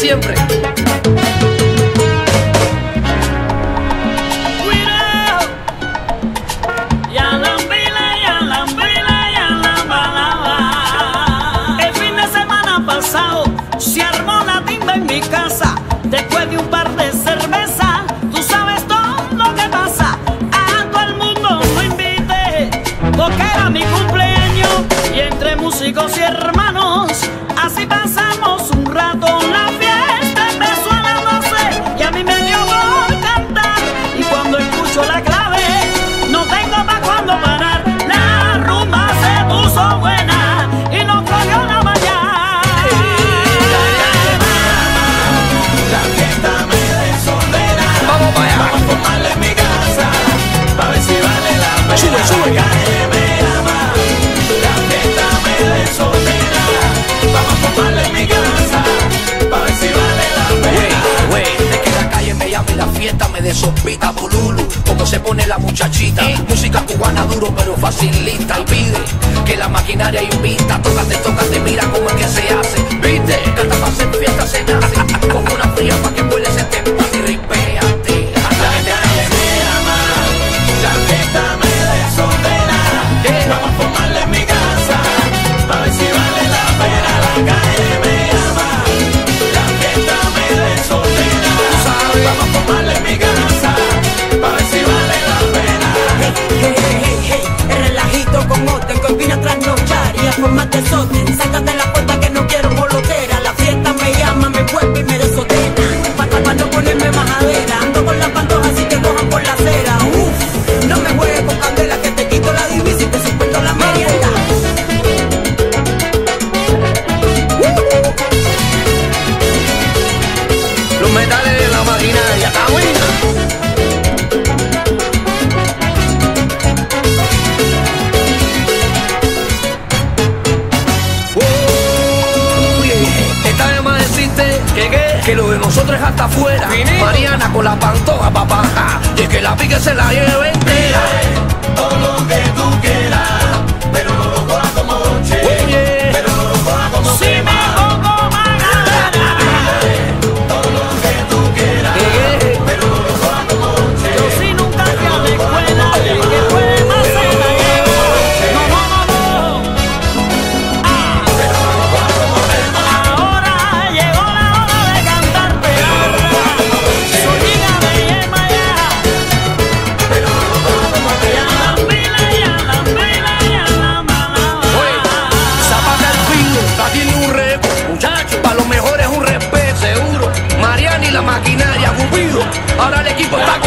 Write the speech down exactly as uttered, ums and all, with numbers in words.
siempre. Se armó la timba en mi casa. Después de un par de cervezas, tú sabes todo lo que pasa. A todo el mundo lo invité, porque era mi cumpleaños. Y entre músicos y hermanos, así pasamos un rato. La fiesta empezó a las doce y a mí me dio por cantar. Y cuando escucho la clave, no tengo pa' cuándo parar. La rumba se puso buena y nos cogió la mañana. Sube, sube. La fiesta me desordena. Vamos a formarle en mi casa, pa' ver si vale la pena. Wey, wey, de que la calle me llama y la fiesta me desopita, bululu. Como se pone la muchachita, música cubana duro pero facilita. Y pide que la maquinaria invita. Tócate, tócate, mira cómo es que se hace. Viste, canta pa' hacer fiesta, se nace. Con una fría pa' que vuele ese tempo y ripéate. La calle me llama, la fiesta me desordena. Vamos a formarle en mi casa, pa' ver si vale la pena. La calle me llama, la fiesta me desordena. Vamos a formarle en mi casa, pa' ver si vale la pena. Hey, hey, hey, hey, hey, el relajito con orden, que hoy vine a trasnochar y a formar desorden. Sácate la puerta que no quiero molotera. La fiesta me llama, me vuelve y me desordena. Pa' pa, pa no ponerme majadera. Ando con las pantojas así que cojan por la acera. Uf, no me juegues con candela, que te quito la divisa y te suelto la merienda. Los metales de la maquinaria, camina. Esta vez más decirte que, que, que lo de nosotros es hasta afuera. Mariana con la pantoja, papá. Y es que la pique se la lleve entera. Todo lo que tú quieras, pero no lo cojas como bonche. Oye, Pero no lo cojas como Si me quema. pongo magana, Todo lo que tú quieras, que, que, pero no lo cojas como bonche. yo si nunca fui a la escuela, el que fue más se la llevó. No, no, no, no. Ah, ahora llegó la hora de cantar peralta. Soy hija de Yemaya. Ya la pila, ya la pila, ya la malaba. oye, Zapata el fino, la tiene un reto, muchacho. Pa' lo mejor es un respeto, seguro. Mariana y la maquinaria, Cupido. Ahora el equipo está con